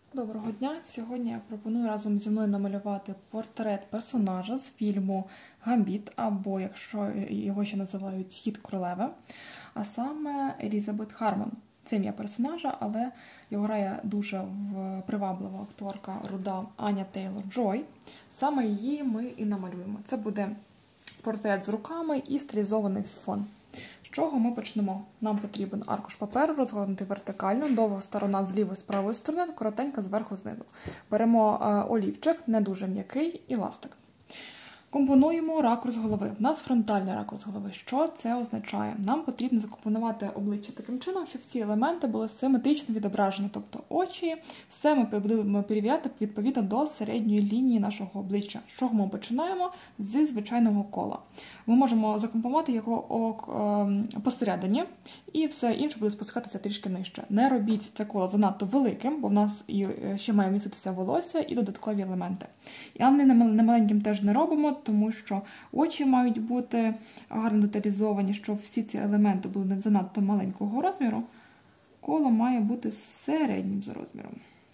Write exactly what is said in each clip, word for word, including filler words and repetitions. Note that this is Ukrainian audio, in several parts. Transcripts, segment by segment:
Доброго дня! Сьогодні я пропоную разом зі мною намалювати портрет персонажа з фільму «Гамбіт», або, якщо його ще називають «Хід королеви», а саме Елізабет Хармон. Це ім'я персонажа, але його грає дуже приваблива акторка руда Аня Тейлор-Джой. Саме її ми і намалюємо. Це буде портрет з руками і стилізований фон. З чого ми почнемо? Нам потрібен аркуш паперу, розгорнутий вертикально, довга сторона з лівої, з правої сторони, коротенька зверху, знизу. Беремо е, олівчик, не дуже м'який, і ластик. Компонуємо ракурс голови. У нас фронтальний ракурс голови. Що це означає? Нам потрібно закомпонувати обличчя таким чином, щоб всі елементи були симетрично відображені. Тобто очі, все ми будемо перевіряти відповідно до середньої лінії нашого обличчя. З чого ми починаємо? Зі звичайного кола. Ми можемо закомпонувати його посередині, і все інше буде спускатися трішки нижче. Не робіть це коло занадто великим, бо в нас ще має міститися волосся і додаткові елементи. І а не маленьким теж не робимо, тому що очі мають бути гарно деталізовані, щоб всі ці елементи були не занадто маленького розміру. Коло має бути середнім за розміром.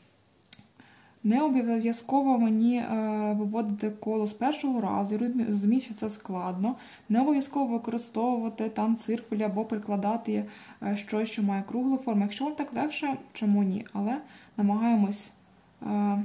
Не обов'язково мені е, виводити коло з першого разу, я розумію, що це складно. Не обов'язково використовувати там циркулі або прикладати е, щось, що має круглу форму. Якщо вам так легше, чому ні? Але намагаємось е,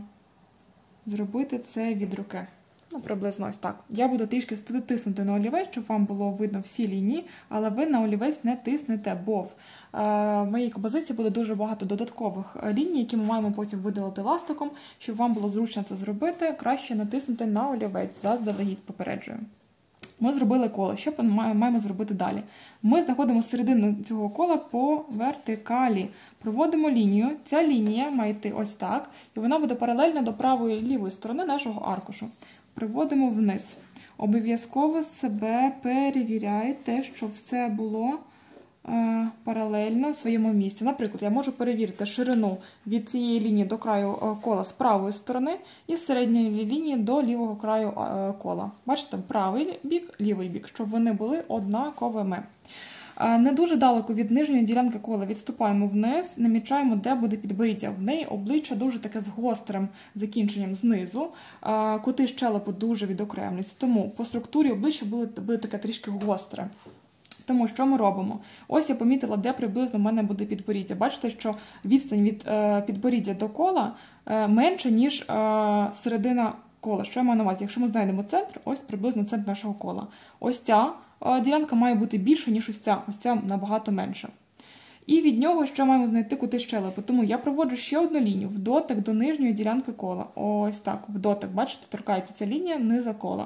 зробити це від руки. Ну, приблизно ось так. Я буду трішки тиснути на олівець, щоб вам було видно всі лінії, але ви на олівець не тиснете, бо в е, моїй композиції буде дуже багато додаткових ліній, які ми маємо потім видалити ластиком. Щоб вам було зручно це зробити, краще натиснути на олівець, заздалегідь попереджую. Ми зробили коло. Що ми маємо зробити далі? Ми знаходимо середину цього кола по вертикалі. Проводимо лінію. Ця лінія має йти ось так, і вона буде паралельна до правої і лівої сторони нашого аркушу. Приводимо вниз. Обов'язково себе перевіряйте, щоб все було е, паралельно в своєму місці. Наприклад, я можу перевірити ширину від цієї лінії до краю кола з правої сторони і з середньої лінії до лівого краю е, кола. Бачите, правий бік, лівий бік, щоб вони були однаковими. Не дуже далеко від нижньої ділянки кола відступаємо вниз, намічаємо, де буде підборіддя. В неї обличчя дуже таке з гострим закінченням знизу, кути щелепу дуже відокремлюються, тому по структурі обличчя буде, буде таке трішки гостре. Тому що ми робимо? Ось я помітила, де приблизно в мене буде підборіддя. Бачите, що відстань від е, підборіддя до кола е, менша, ніж е, середина кола. Що я маю на увазі? Якщо ми знайдемо центр, ось приблизно центр нашого кола. Ось ця ділянка має бути більша, ніж ось ця, ось ця набагато менша. І від нього ще маємо знайти кути щелепи. Тому я проводжу ще одну лінію, в дотик до нижньої ділянки кола. Ось так, в дотик, бачите, торкається ця лінія низа кола.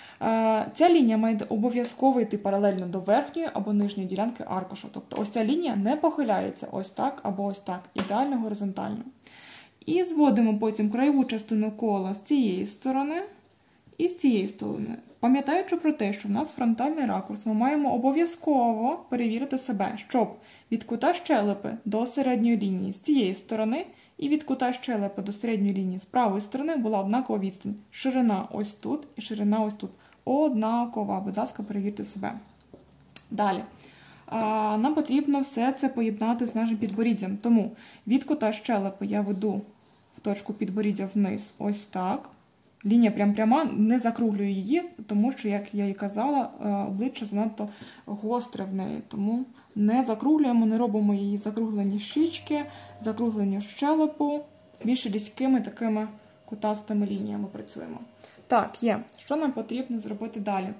Ця лінія має обов'язково йти паралельно до верхньої або нижньої ділянки аркуша. Тобто ось ця лінія не похиляється ось так або ось так, ідеально горизонтально. І зводимо потім краєву частину кола з цієї сторони і з цієї сторони. Пам'ятаючи про те, що в нас фронтальний ракурс, ми маємо обов'язково перевірити себе, щоб від кута щелепи до середньої лінії з цієї сторони і від кута щелепи до середньої лінії з правої сторони була однакова відстань. Ширина ось тут і ширина ось тут. Однакова. Будь ласка, перевірте себе. Далі. Нам потрібно все це поєднати з нашим підборіддям. Тому від кута щелепи я веду в точку підборіддя вниз ось так. Лінія прям пряма, не закруглюю її, тому що, як я і казала, обличчя занадто гостре в неї. Тому не закруглюємо, не робимо її закруглені щічки, закруглені щелепу, більше різкими такими кутастими лініями працюємо. Так, є. Що нам потрібно зробити далі?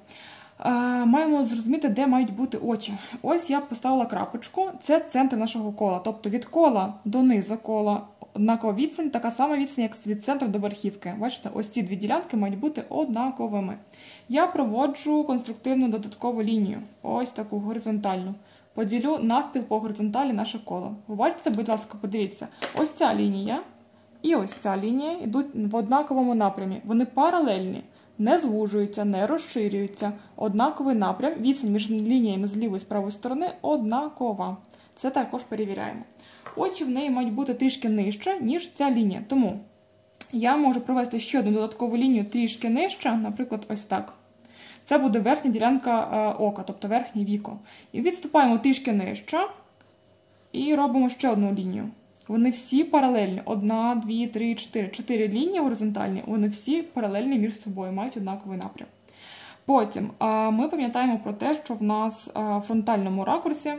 Маємо зрозуміти, де мають бути очі. Ось я поставила крапочку, це центр нашого кола. Тобто від кола до низу кола однакова відстань, така сама відстань, як від центру до верхівки. Бачите, ось ці дві ділянки мають бути однаковими. Я проводжу конструктивну додаткову лінію, ось таку горизонтальну. Поділю навпіл по горизонталі наше коло. Ви бачите, будь ласка, подивіться, ось ця лінія і ось ця лінія йдуть в однаковому напрямі. Вони паралельні. Не звужуються, не розширюються. Однаковий напрям, відстань між лініями з лівої і з правої сторони однакова. Це також перевіряємо. Очі в неї мають бути трішки нижче, ніж ця лінія. Тому я можу провести ще одну додаткову лінію трішки нижче, наприклад, ось так. Це буде верхня ділянка ока, тобто верхнє віко. І відступаємо трішки нижче і робимо ще одну лінію. Вони всі паралельні. Одна, дві, три, чотири. Чотири лінії горизонтальні, вони всі паралельні між собою, мають однаковий напрям. Потім ми пам'ятаємо про те, що в нас в фронтальному ракурсі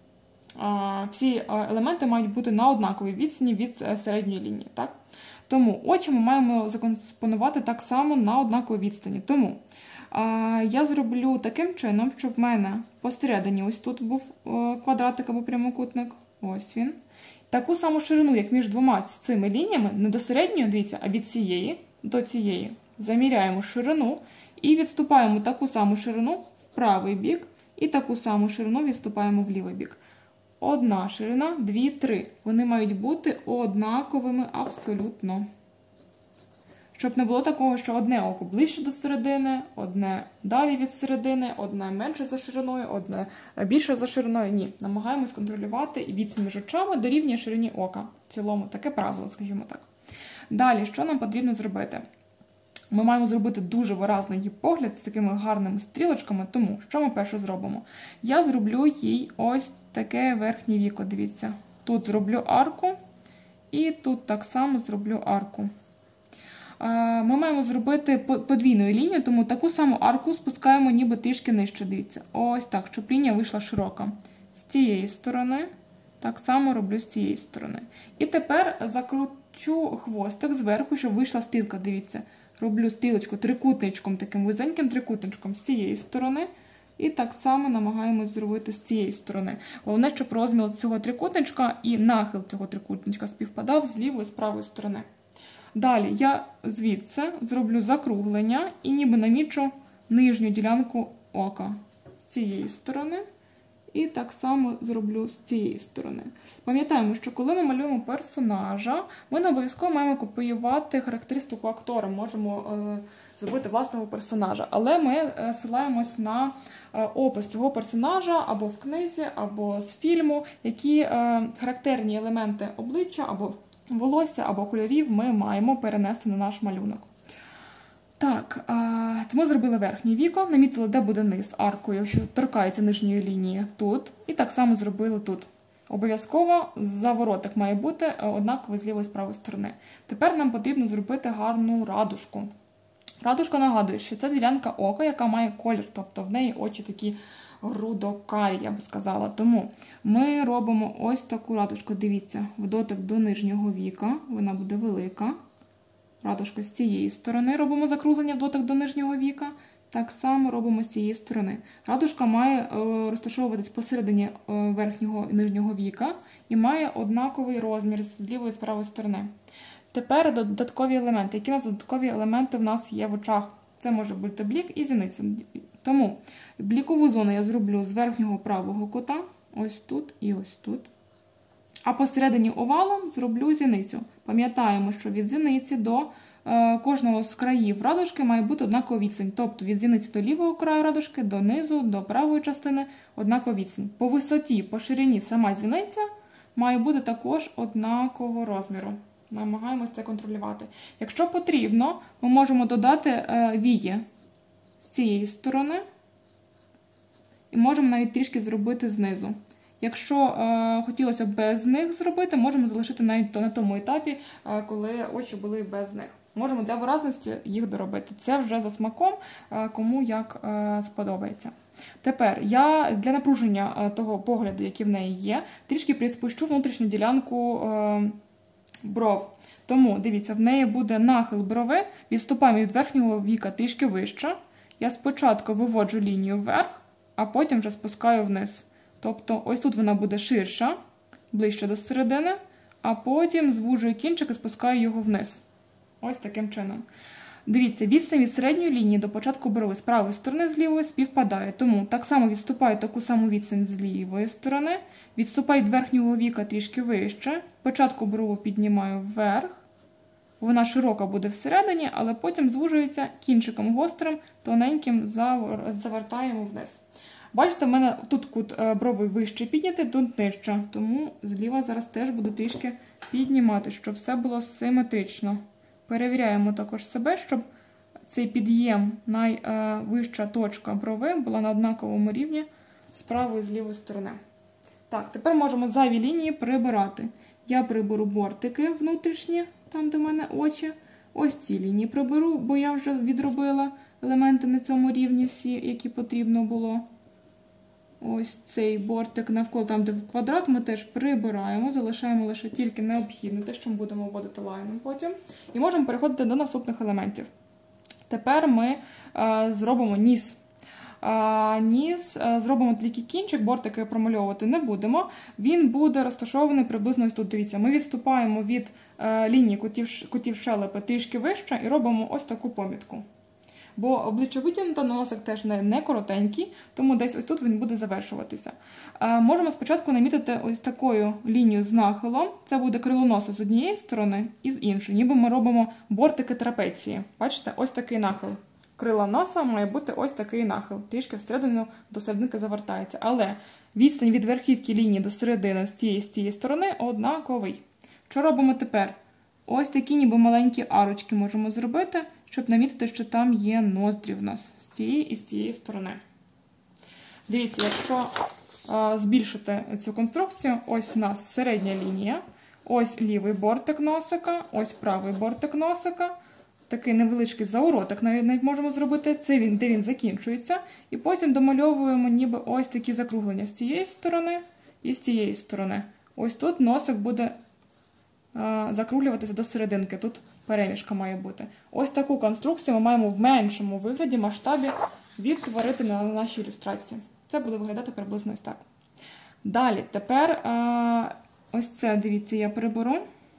всі елементи мають бути на однаковій відстані від середньої лінії. Так? Тому очі ми маємо закомпонувати так само на однаковій відстані. Тому я зроблю таким чином, щоб в мене посередині ось тут був квадратик або прямокутник. Ось він. Таку саму ширину, як між двома цими лініями, не до середньої, дивіться, а від цієї до цієї. Заміряємо ширину і відступаємо таку саму ширину в правий бік і таку саму ширину відступаємо в лівий бік. Одна ширина, дві, три. Вони мають бути однаковими абсолютно. Щоб не було такого, що одне око ближче до середини, одне далі від середини, одне менше за шириною, одне більше за шириною. Ні, намагаємось контролювати і відстань між очами дорівнює ширині ока. В цілому таке правило, скажімо так. Далі, що нам потрібно зробити? Ми маємо зробити дуже виразний її погляд з такими гарними стрілочками, тому що ми перше зробимо? Я зроблю їй ось таке верхнє віко, дивіться. Тут зроблю арку і тут так само зроблю арку. Ми маємо зробити подвійну лінію, тому таку саму арку спускаємо ніби трішки нижче, дивіться. Ось так, щоб лінія вийшла широка. З цієї сторони, так само роблю з цієї сторони. І тепер закручу хвостик зверху, щоб вийшла стрілка, дивіться. Роблю стрілочку трикутничком, таким вузеньким трикутничком з цієї сторони. І так само намагаємось зробити з цієї сторони. Головне, щоб розмір цього трикутничка і нахил цього трикутничка співпадав з лівої і з правої сторони. Далі я звідси зроблю закруглення і ніби намічу нижню ділянку ока з цієї сторони. І так само зроблю з цієї сторони. Пам'ятаємо, що коли ми малюємо персонажа, ми не обов'язково маємо копіювати характеристику актора, можемо е, зробити власного персонажа. Але ми е, силаємось на е, опис цього персонажа або в книзі, або з фільму, які е, характерні елементи обличчя, або волосся, або кольорів ми маємо перенести на наш малюнок. Так, це ми зробили верхнє віко, намітили, де буде низ аркою, що торкається нижньої лінії тут, і так само зробили тут. Обов'язково заворотик має бути однаковий з лівої і з правої сторони. Тепер нам потрібно зробити гарну радужку. Радужка нагадує, що це ділянка ока, яка має колір, тобто в неї очі такі рудокарі, я би сказала. Тому ми робимо ось таку радужку, дивіться, в дотик до нижнього віка, вона буде велика. Радужка з цієї сторони, робимо закруглення в дотик до нижнього віка, так само робимо з цієї сторони. Радужка має е, розташовуватись посередині е, верхнього і нижнього віка і має однаковий розмір з лівої і з правої сторони. Тепер додаткові елементи. Які у нас додаткові елементи в нас є в очах? Це може бути блік і зіниця. Тому блікову зону я зроблю з верхнього правого кута, ось тут і ось тут. А посередині овалу зроблю зіницю. Пам'ятаємо, що від зіниці до е, кожного з країв радужки має бути однакова відстань. Тобто від зіниці до лівого краю радужки, до низу, до правої частини однакова відстань. По висоті, по ширині сама зіниця має бути також однакового розміру. Намагаємося це контролювати. Якщо потрібно, ми можемо додати е, вії з цієї сторони і можемо навіть трішки зробити знизу. Якщо е, хотілося б без них зробити, можемо залишити навіть на тому етапі, е, коли очі були без них. Можемо для виразності їх доробити. Це вже за смаком, е, кому як е, сподобається. Тепер я для напруження е, того погляду, який в неї є, трішки приспущу внутрішню ділянку е, бров. Тому, дивіться, в неї буде нахил брови, відступаємо від верхнього віка трішки вище. Я спочатку виводжу лінію вверх, а потім вже спускаю вниз. Тобто ось тут вона буде ширша, ближче до середини, а потім звужую кінчик і спускаю його вниз. Ось таким чином. Дивіться, відстань від середньої лінії до початку брови з правої сторони з лівої співпадає. Тому так само відступаю таку саму відстань з лівої сторони, відступаю від верхнього віка трішки вище, спочатку брову піднімаю вверх, вона широка буде всередині, але потім звужується кінчиком гострим, тоненьким завертаємо вниз. Бачите, в мене тут кут брови вище підняти, тут нижче, тому зліва зараз теж буду трішки піднімати, щоб все було симетрично. Перевіряємо також себе, щоб цей під'єм, найвища точка брови була на однаковому рівні з правої і з лівої сторони. Так, тепер можемо зайві лінії прибирати. я приберу бортики внутрішні, там де в мене очі. Ось ці лінії приберу, бо я вже відробила елементи на цьому рівні всі, які потрібно було. Ось цей бортик навколо, там де в квадрат, ми теж прибираємо, залишаємо лише тільки необхідне, те, що ми будемо вводити лайном потім. І можемо переходити до наступних елементів. Тепер ми е, зробимо ніс. Е, ніс, е, зробимо тільки кінчик, бортики промальовувати не будемо. Він буде розташований приблизно ось тут. Дивіться, ми відступаємо від е, лінії кутів, кутів щелепи трішки вище і робимо ось таку помітку. Бо обличчя витягнуто, носик теж не, не коротенький, тому десь ось тут він буде завершуватися. Е, можемо спочатку намітити ось такою лінією з нахилом. Це буде крило носа з однієї сторони і з іншої. Ніби ми робимо бортики трапеції. Бачите, ось такий нахил. Крила носа має бути ось такий нахил. Трішки всередину до серединки завертається. Але відстань від верхівки лінії до середини з цієї з цієї сторони однаковий. Що робимо тепер? Ось такі ніби маленькі арочки можемо зробити, щоб намітити, що там є ноздрі в нас з цієї і з цієї сторони. Дивіться, якщо а, збільшити цю конструкцію, ось у нас середня лінія, ось лівий бортик носика, ось правий бортик носика, такий невеличкий зауротик навіть, навіть можемо зробити, це він, де він закінчується, і потім домальовуємо ніби ось такі закруглення з цієї сторони і з цієї сторони. Ось тут носик буде закруглюватися до серединки, тут перемішка має бути. Ось таку конструкцію ми маємо в меншому вигляді, масштабі відтворити на нашій ілюстрації. Це буде виглядати приблизно ось так. Далі, тепер ось це, дивіться, я приберу.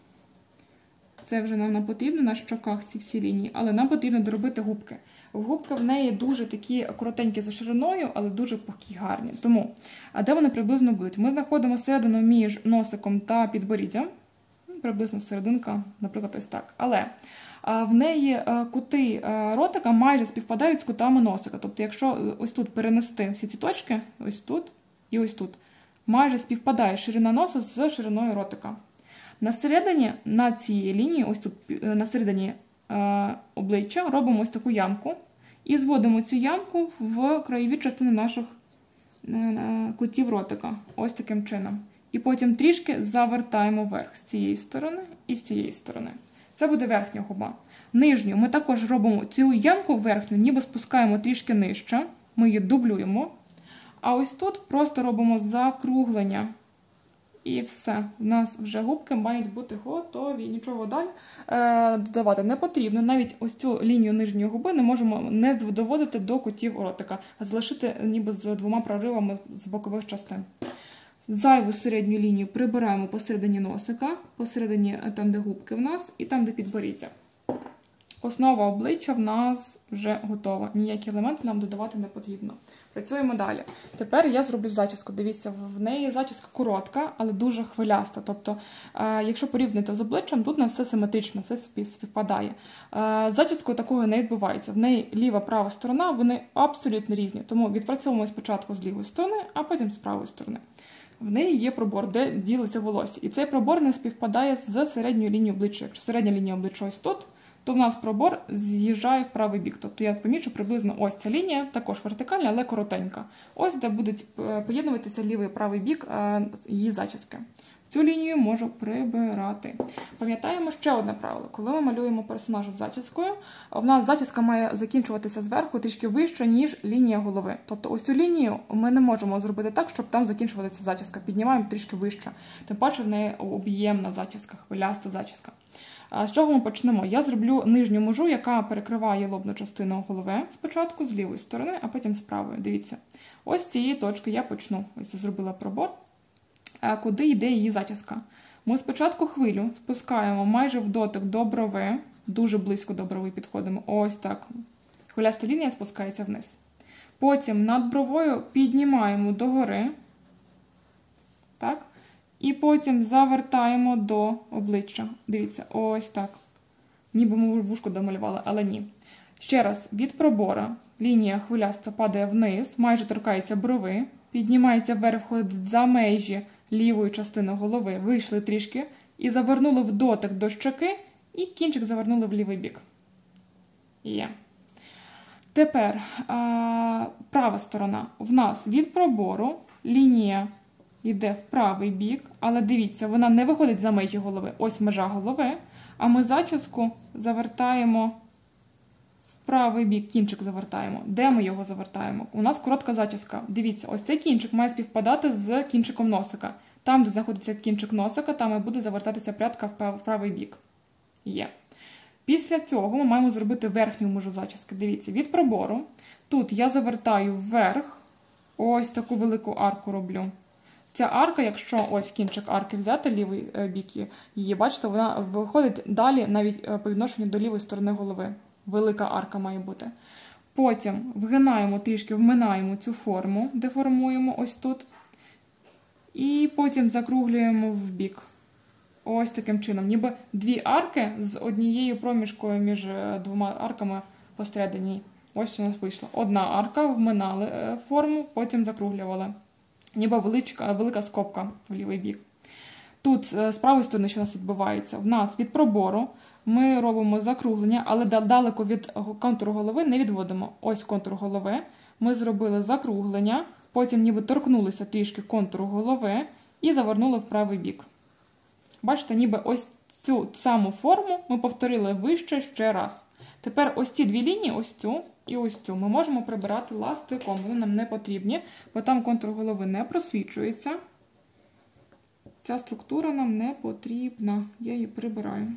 Це вже нам не потрібно на щоках ці всі лінії, але нам потрібно доробити губки. Губки в неї дуже такі коротенькі за шириною, але дуже пухкі, гарні. Тому, а де вони приблизно будуть? Ми знаходимо середину між носиком та підборіддям. Приблизно серединка, наприклад, ось так. Але в неї кути ротика майже співпадають з кутами носика. Тобто, якщо ось тут перенести всі ці точки, ось тут і ось тут, майже співпадає ширина носа з шириною ротика. На середині, на цій лінії, ось тут на середині обличчя, робимо ось таку ямку і зводимо цю ямку в краєві частини наших кутів ротика. Ось таким чином. І потім трішки завертаємо вверх з цієї сторони і з цієї сторони. Це буде верхня губа. Нижню ми також робимо цю ямку верхню, ніби спускаємо трішки нижче. Ми її дублюємо. А ось тут просто робимо закруглення. І все. У нас вже губки мають бути готові. Нічого далі е, додавати не потрібно. Навіть ось цю лінію нижньої губи не можемо не доводити до кутів ротика, а залишити ніби з двома проривами з бокових частин. Зайву середню лінію прибираємо посередині носика, посередині там, де губки в нас, і там, де підборіддя. Основа обличчя в нас вже готова. Ніякі елементи нам додавати не потрібно. Працюємо далі. Тепер я зроблю зачіску. Дивіться, в неї зачіска коротка, але дуже хвиляста. Тобто, якщо порівняти з обличчям, тут у нас все симетрично, все співпадає. Зачіскою такого не відбувається. В неї ліва, права сторона, вони абсолютно різні. Тому відпрацьовуємо спочатку з лівої сторони, а потім з правої сторони. В неї є пробор, де ділиться волосся. І цей пробор не співпадає з середньою лінією обличчя. Якщо середня лінія обличчя ось тут, то в нас пробор з'їжджає в правий бік. Тобто я помічу приблизно ось ця лінія, також вертикальна, але коротенька. Ось де будуть поєднуватися лівий і правий бік її зачіски. Цю лінію можу прибирати. Пам'ятаємо ще одне правило. Коли ми малюємо персонажа з зачіскою, в нас зачіска має закінчуватися зверху трішки вище, ніж лінія голови. Тобто ось цю лінію ми не можемо зробити так, щоб там закінчувалася зачіска. Піднімаємо трішки вище. Тим паче в неї об'ємна зачіска, хвиляста зачіска. З чого ми почнемо? Я зроблю нижню межу, яка перекриває лобну частину голови спочатку з лівої сторони, а потім з правої. Дивіться. Ось з цієї точки я почну. Ось я зробила пробор. Куди йде її зачіска. Ми спочатку хвилю спускаємо майже в дотик до брови, дуже близько до брови підходимо, ось так. Хвиляста лінія спускається вниз. Потім над бровою піднімаємо догори, так, і потім завертаємо до обличчя. Дивіться, ось так. Ніби ми вушко домалювали, але ні. Ще раз, від пробора лінія хвиляста падає вниз, майже торкається брови, піднімається вверх, входить за межі лівої частини голови, вийшли трішки і завернули в дотик до щоки, і кінчик завернули в лівий бік. Є. Тепер а, права сторона. В нас від пробору лінія, йде в правий бік, але дивіться, вона не виходить за межі голови. Ось межа голови, а ми зачіску завертаємо в правий бік, кінчик завертаємо. Де ми його завертаємо? У нас коротка зачіска. Дивіться, ось цей кінчик має співпадати з кінчиком носика. Там, де знаходиться кінчик носика, там і буде завертатися прядка в правий бік. Є. Після цього ми маємо зробити верхню межу зачіски. Дивіться, від пробору. Тут я завертаю вверх, ось таку велику арку роблю. Ця арка, якщо ось кінчик арки взяти, лівий бік її, бачите, вона виходить далі навіть по відношенню до лівої сторони голови. Велика арка має бути. Потім вгинаємо трішки, вминаємо цю форму, деформуємо ось тут. І потім закруглюємо в бік. Ось таким чином. Ніби дві арки з однією проміжкою між двома арками посередині. Ось у нас вийшло. Одна арка, вминали форму, потім закруглювали. Ніби величка, велика скобка в лівий бік. Тут з правої сторони, що у нас відбувається? В нас від пробору ми робимо закруглення, але далеко від контуру голови не відводимо. Ось контур голови. Ми зробили закруглення, потім ніби торкнулися трішки контуру голови і завернули в правий бік. Бачите, ніби ось цю саму форму ми повторили вище ще раз. Тепер ось ці дві лінії, ось цю і ось цю, ми можемо прибирати ластиком. Вони нам не потрібні, бо там контур голови не просвічується. Ця структура нам не потрібна. Я її прибираю.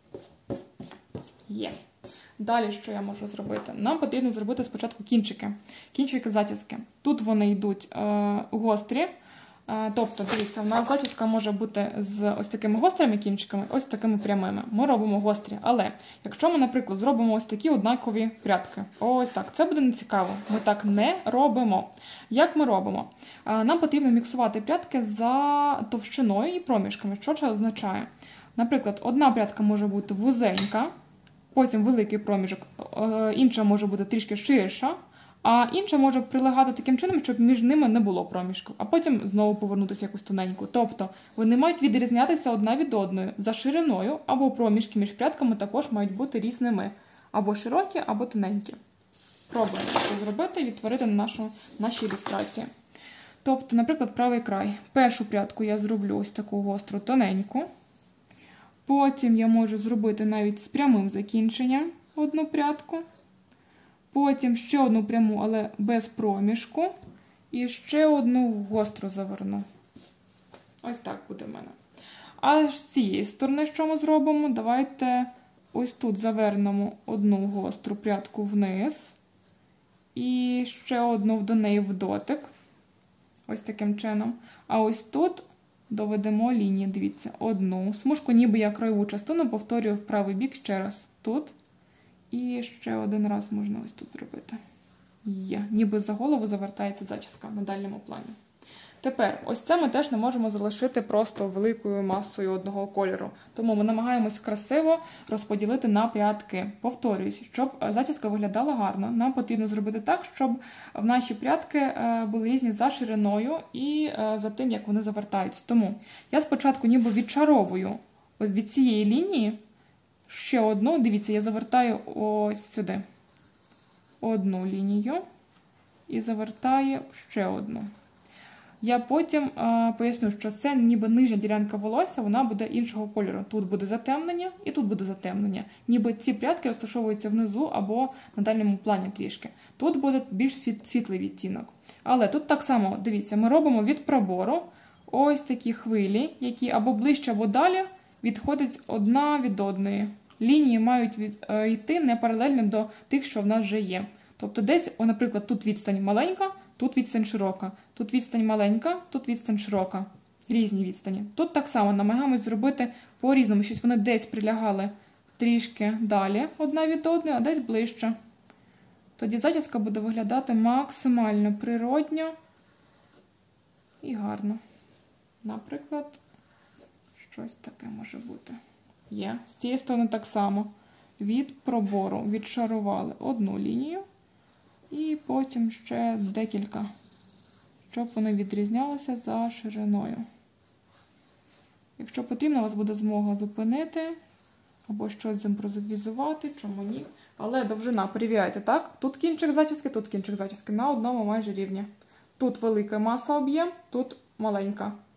Є. Далі, що я можу зробити? Нам потрібно зробити спочатку кінчики. Кінчики зачіски. Тут вони йдуть е, гострі. Е, тобто, дивіться, у нас зачіска може бути з ось такими гострими кінчиками, ось такими прямими. Ми робимо гострі. Але якщо ми, наприклад, зробимо ось такі однакові прядки, ось так, це буде нецікаво. Ми так не робимо. Як ми робимо? Е, нам потрібно міксувати прядки за товщиною і проміжками. Що це означає? Наприклад, одна прядка може бути вузенька, потім великий проміжок, інша може бути трішки ширша, а інша може прилягати таким чином, щоб між ними не було проміжків, а потім знову повернутися якусь тоненьку. Тобто вони мають відрізнятися одна від одної за шириною, або проміжки між прядками також мають бути різними, або широкі, або тоненькі. Пробуємо це зробити і відтворити на нашу, нашій ілюстрації. Тобто, наприклад, правий край. Першу прядку я зроблю ось таку гостру тоненьку. Потім я можу зробити навіть з прямим закінченням одну прядку. Потім ще одну пряму, але без проміжку. І ще одну гостру заверну. Ось так буде в мене. А з цієї сторони, що ми зробимо? Давайте ось тут завернемо одну гостру прядку вниз. І ще одну до неї в дотик. Ось таким чином. А ось тут доведемо лінії, дивіться, одну смужку, ніби я краєву частину повторюю в правий бік ще раз тут. І ще один раз можна ось тут зробити. Є. Ніби за голову завертається зачіска на дальньому плані. Тепер, ось це ми теж не можемо залишити просто великою масою одного кольору. Тому ми намагаємось красиво розподілити на прядки. Повторююсь, щоб зачіска виглядала гарно, нам потрібно зробити так, щоб в наші прядки були різні за шириною і за тим, як вони завертаються. Тому я спочатку ніби відчаровую ось від цієї лінії ще одну, дивіться, я завертаю ось сюди. Одну лінію і завертаю ще одну. Я потім е, поясню, що це ніби нижня ділянка волосся, вона буде іншого кольору. Тут буде затемнення і тут буде затемнення. Ніби ці прядки розташовуються внизу або на дальньому плані трішки. Тут буде більш світ, світлий відтінок. Але тут так само, дивіться, ми робимо від пробору ось такі хвилі, які або ближче, або далі відходять одна від одної. Лінії мають від, е, йти не паралельно до тих, що в нас вже є. Тобто десь, о, наприклад, тут відстань маленька, тут відстань широка. Тут відстань маленька, тут відстань широка. Різні відстані. Тут так само намагаємось зробити по-різному, щоб вони десь прилягали трішки далі одна від одної, а десь ближче. Тоді зачіска буде виглядати максимально природньо і гарно. Наприклад, щось таке може бути. Є. З цієї сторони так само. Від пробору відшарували одну лінію і потім ще декілька, щоб вони відрізнялися за шириною. Якщо потрібно, у вас буде змога зупинити або щось зімпровізувати, чому ні. Але довжина, перевіряйте, так? Тут кінчик зачіски, тут кінчик зачіски на одному майже рівні. Тут велика маса об'єм, тут маленька.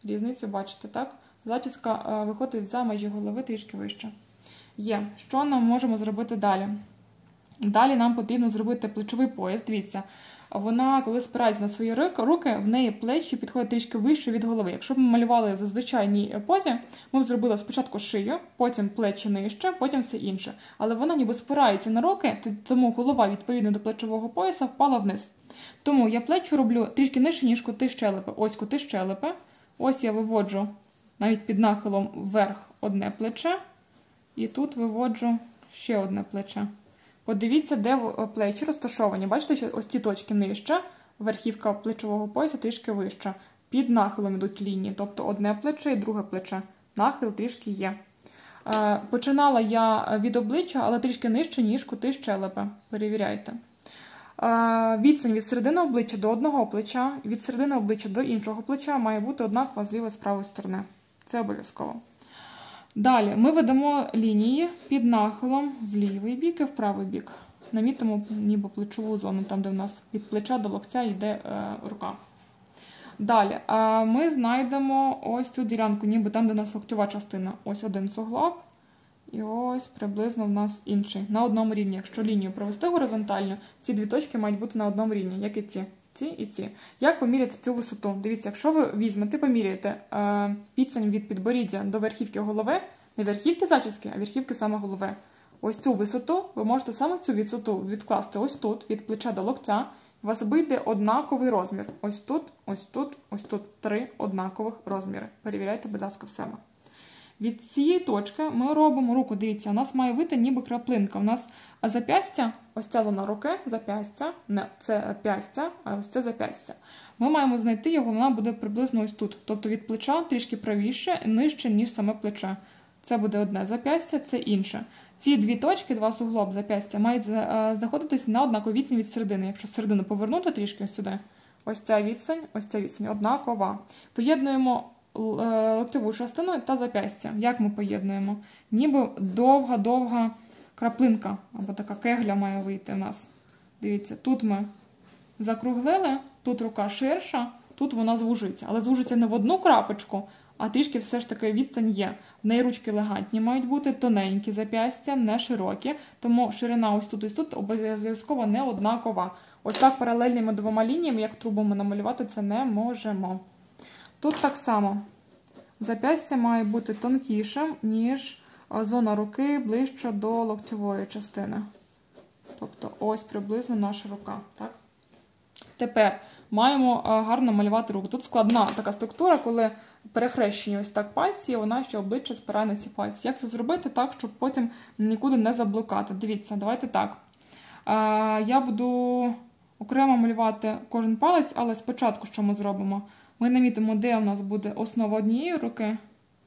Різницю бачите, так? Зачіска виходить за межі голови трішки вище. Є. Що нам можемо зробити далі? Далі нам потрібно зробити плечовий пояс. Дивіться, вона, коли спирається на свої руки, в неї плечі підходять трішки вище від голови. Якщо б ми малювали за звичайній позі, ми б зробили спочатку шию, потім плечі нижче, потім все інше. Але вона ніби спирається на руки, тому голова, відповідно до плечового пояса, впала вниз. Тому я плечі роблю трішки нижче, ніж кути щелепи. Ось кути щелепи. Ось я виводжу навіть під нахилом вверх одне плече. І тут виводжу ще одне плече. Подивіться, де плечі розташовані. Бачите, що ось ці точки нижче, верхівка плечового пояса трішки вища. Під нахилом йдуть лінії, тобто одне плече і друге плече. Нахил трішки є. Починала я від обличчя, але трішки нижче, ніж кути щелепи. Перевіряйте. Відстань від середини обличчя до одного плеча, від середини обличчя до іншого плеча має бути однакова з лівої і з правої сторони. Це обов'язково. Далі ми ведемо лінії під нахилом в лівий бік і в правий бік. Намітимо ніби плечову зону, там де в нас від плеча до локтя йде е, рука. Далі е, ми знайдемо ось цю ділянку, ніби там де у нас локтьова частина. Ось один суглоб і ось приблизно в нас інший. На одному рівні. Якщо лінію провести горизонтально, ці дві точки мають бути на одному рівні, як і ці. Ці і ці. Як поміряти цю висоту? Дивіться, якщо ви візьмете, поміряєте е, відстань від підборіддя до верхівки голови, не верхівки зачіски, а верхівки саме голови. Ось цю висоту ви можете саме цю висоту відкласти ось тут, від плеча до локтя. У вас вийде однаковий розмір. Ось тут, ось тут, ось тут. Три однакових розміри. Перевіряйте, будь ласка, в себе. Від цієї точки ми робимо руку. Дивіться, у нас має вийти ніби краплинка. У нас зап'ястя, ось ця зона руки, зап'ястя, не, це п'ястя, а ось це зап'ястя. Ми маємо знайти його, вона буде приблизно ось тут. Тобто від плеча трішки правіше, нижче, ніж саме плече. Це буде одне зап'ястя, це інше. Ці дві точки, два суглоб зап'ястя, мають знаходитись на однаковій відстані від середини. Якщо середину повернути трішки сюди, ось ця відстань, ось ця відстань, однакова. Поєднуємо локтєву частину та зап'ястя. Як ми поєднуємо? Ніби довга-довга краплинка, або така кегля має вийти в нас. Дивіться, тут ми закруглили, тут рука ширша, тут вона звужиться. Але звужиться не в одну крапочку, а трішки все ж таки відстань є. В неї ручки елегантні мають бути, тоненькі зап'ястя, не широкі, тому ширина ось тут, ось тут обов'язково не однакова. Ось так паралельними двома лініями, як трубу ми намалювати, це не можемо. Тут так само. Зап'ястя має бути тонкішим, ніж зона руки ближче до локтєвої частини. Тобто ось приблизно наша рука. Так? Тепер маємо гарно малювати руку. Тут складна така структура, коли перехрещені ось так пальці, і вона ще обличчя спирає на ці пальці. Як це зробити так, щоб потім нікуди не заблукати? Дивіться, давайте так. Я буду окремо малювати кожен палець, але спочатку що ми зробимо? Ми намітимо, де у нас буде основа однієї руки.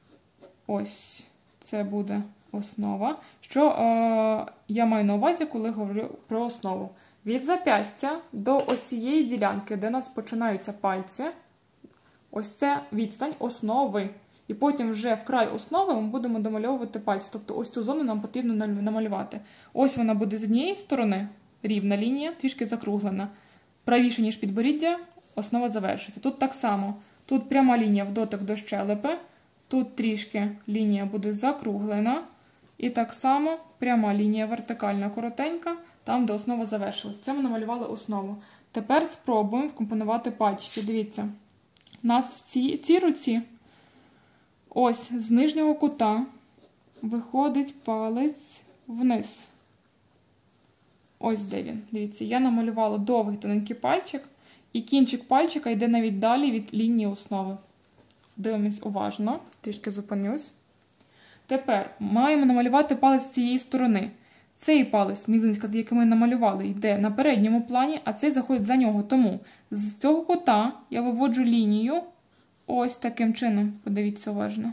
Ось це буде основа. Що е, я маю на увазі, коли говорю про основу? Від зап'ястя до ось цієї ділянки, де у нас починаються пальці, ось це відстань основи. І потім вже в край основи ми будемо домальовувати пальці. Тобто ось цю зону нам потрібно намалювати. Ось вона буде з однієї сторони, рівна лінія, трішки закруглена. Правіше, ніж підборіддя, основа завершується. Тут так само. Тут пряма лінія в дотик до щелепи. Тут трішки лінія буде закруглена. І так само пряма лінія вертикальна, коротенька, там, де основа завершилась. Це ми намалювали основу. Тепер спробуємо вкомпонувати пальчики. Дивіться. У нас в цій, цій руці ось з нижнього кута виходить палець вниз. Ось де він. Дивіться, я намалювала довгий тоненький пальчик, і кінчик пальчика йде навіть далі від лінії основи. Дивимось уважно, трішки зупинюсь. Тепер маємо намалювати палець з цієї сторони. Цей палець, мізинський, який ми намалювали, йде на передньому плані, а цей заходить за нього. Тому з цього кута я виводжу лінію ось таким чином. Подивіться уважно.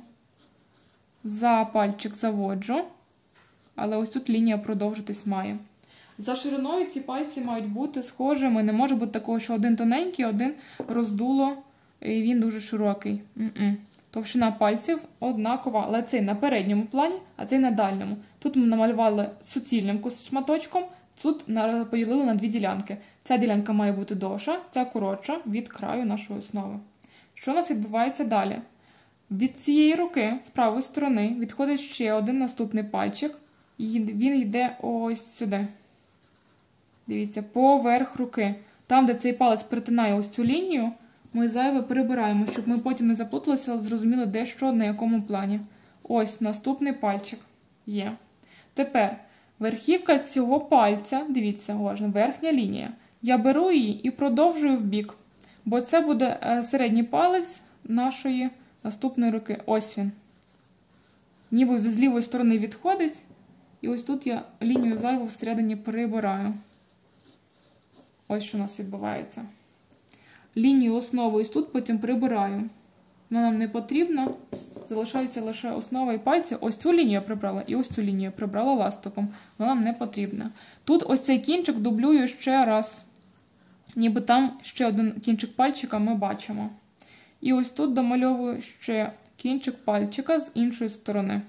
За пальчик заводжу, але ось тут лінія продовжитись має. За шириною ці пальці мають бути схожими. Не може бути такого, що один тоненький, один роздуло, і він дуже широкий. М-м. Товщина пальців однакова, але цей на передньому плані, а цей на дальньому. Тут ми намалювали суцільним шматочком, тут поділили на дві ділянки. Ця ділянка має бути довша, ця коротша від краю нашої основи. Що у нас відбувається далі? Від цієї руки, з правої сторони, відходить ще один наступний пальчик, і він йде ось сюди. Дивіться, поверх руки. Там, де цей палець перетинає ось цю лінію, ми зайве прибираємо, щоб ми потім не заплуталися, але зрозуміли, де що, на якому плані. Ось наступний пальчик є. Тепер верхівка цього пальця, дивіться, уважно, верхня лінія. Я беру її і продовжую в бік, бо це буде середній палець нашої наступної руки. Ось він. Ніби з лівої сторони відходить, і ось тут я лінію зайву всередині прибираю. Ось що у нас відбувається. Лінію основу ось тут потім прибираю. Вона нам не потрібна. Залишається лише основа і пальці. Ось цю лінію я прибрала і ось цю лінію прибрала ластиком. Вона нам не потрібна. Тут ось цей кінчик дублюю ще раз. Ніби там ще один кінчик пальчика ми бачимо. І ось тут домальовую ще кінчик пальчика з іншої сторони.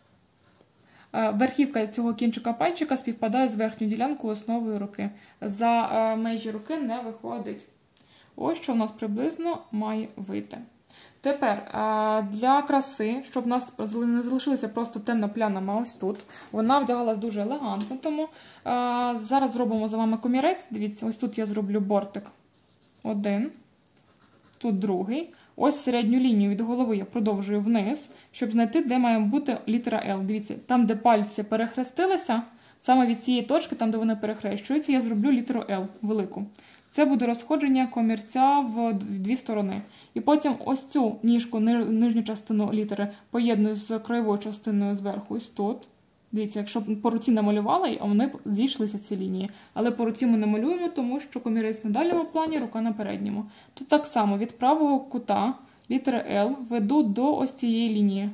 Верхівка цього кінчика пальчика співпадає з верхньою ділянкою основою руки. За межі руки не виходить. Ось що у нас приблизно має вийти. Тепер для краси, щоб у нас не залишилася просто темна пляма ось тут, вона вдягалась дуже елегантно, тому зараз зробимо за вами комірець. Дивіться, ось тут я зроблю бортик один, тут другий. Ось середню лінію від голови я продовжую вниз, щоб знайти, де має бути літера L. Дивіться, там, де пальці перехрестилися, саме від цієї точки, там, де вони перехрещуються, я зроблю літеру L велику. Це буде розходження комірця в дві сторони. І потім ось цю ніжку, нижню частину літери поєдную з краєвою частиною зверху, ось тут. Дивіться, якщо по руці намалювала, а вони зійшлися ці лінії. Але по руці ми не малюємо, тому що комірець на дальньому плані, рука на передньому. Тут так само від правого кута літери L веду до ось цієї лінії.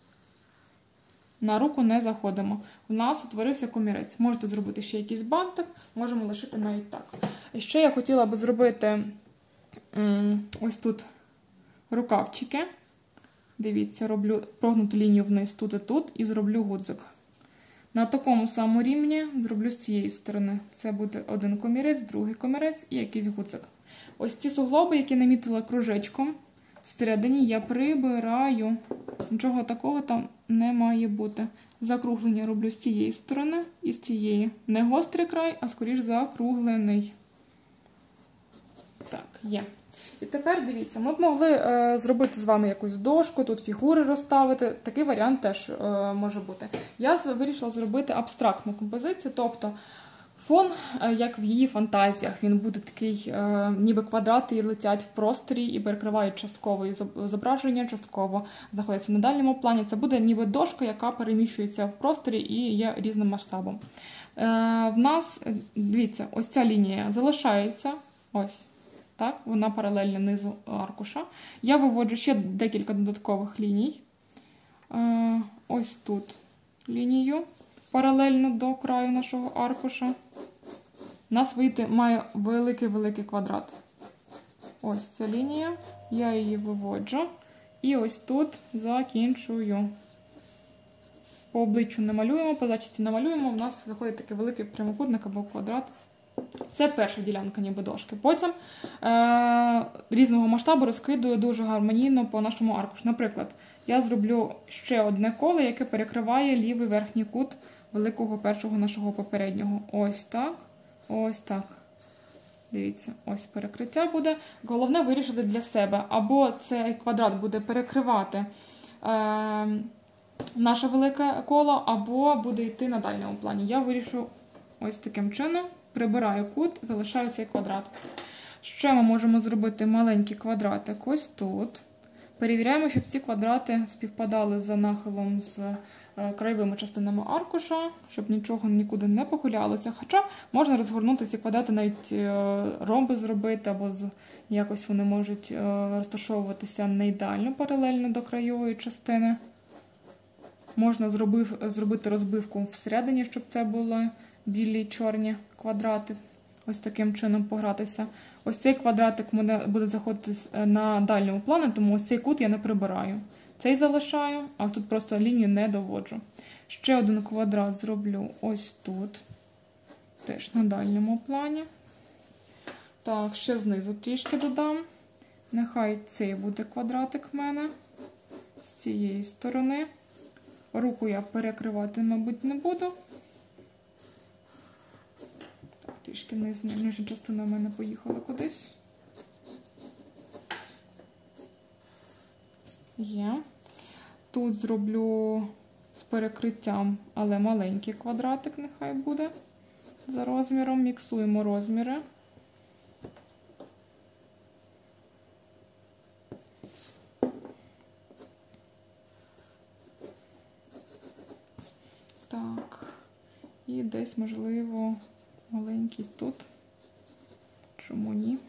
На руку не заходимо. У нас утворився комірець. Можете зробити ще якийсь бантик, можемо лишити навіть так. І ще я хотіла би зробити ось тут рукавчики. Дивіться, роблю прогнуту лінію вниз тут і тут і зроблю гудзик. На такому самому рівні зроблю з цієї сторони. Це буде один комірець, другий комірець і якийсь гудзик. Ось ці суглоби, які намітила кружечком, всередині я прибираю. Нічого такого там не має бути. Закруглення роблю з цієї сторони і з цієї. Не гострий край, а скоріш закруглений. Так, є. І тепер, дивіться, ми б могли е, зробити з вами якусь дошку, тут фігури розставити. Такий варіант теж е, може бути. Я вирішила зробити абстрактну композицію, тобто фон, е, як в її фантазіях. Він буде такий, е, ніби квадрати летять в просторі і перекривають частково зображення, частково знаходяться на дальньому плані. Це буде ніби дошка, яка переміщується в просторі і є різним масштабом. Е, в нас, дивіться, ось ця лінія залишається, ось. Так, вона паралельна низу аркуша. Я виводжу ще декілька додаткових ліній. Е, ось тут лінію паралельно до краю нашого аркуша. У нас вийти має великий-великий квадрат. Ось ця лінія, я її виводжу. І ось тут закінчую. По обличчю не малюємо, по зачісті не малюємо. У нас виходить такий великий прямокутник або квадрат. Це перша ділянка ніби дошки. Потім е різного масштабу розкидую дуже гармонійно по нашому аркушу. Наприклад, я зроблю ще одне коло, яке перекриває лівий верхній кут великого першого нашого попереднього. Ось так, ось так. Дивіться, ось перекриття буде. Головне вирішити для себе. Або цей квадрат буде перекривати е наше велике коло, або буде йти на дальньому плані. Я вирішу ось таким чином. Прибираю кут, залишаю цей квадрат. Ще ми можемо зробити маленький квадратик ось тут. Перевіряємо, щоб ці квадрати співпадали за нахилом з краєвими частинами аркуша, щоб нічого нікуди не похилялося. Хоча можна розгорнути ці квадрати, навіть ромби зробити, або якось вони можуть розташовуватися не ідеально паралельно до краєвої частини. Можна зробив, зробити розбивку всередині, щоб це були білі чорні квадрати. Ось таким чином погратися. Ось цей квадратик буде заходити на дальньому плані, тому ось цей кут я не прибираю. Цей залишаю, а тут просто лінію не доводжу. Ще один квадрат зроблю ось тут. Теж на дальньому плані. Так, ще знизу трішки додам. Нехай цей буде квадратик в мене. з цієї сторони. Руку я перекривати, мабуть, не буду. Так, трішки нижня частина в мене поїхала кудись. Є. Тут зроблю з перекриттям, але маленький квадратик нехай буде за розміром. Міксуємо розміри. Так. І десь, можливо, маленький тут. Чому ні?